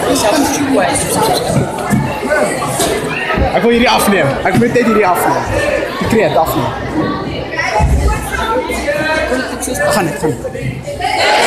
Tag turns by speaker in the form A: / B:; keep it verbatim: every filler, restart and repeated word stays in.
A: Ik wil jullie afnemen. Ik wil meteen jullie afnemen. Ik creëer het afnemen. We gaan niet, we gaan niet.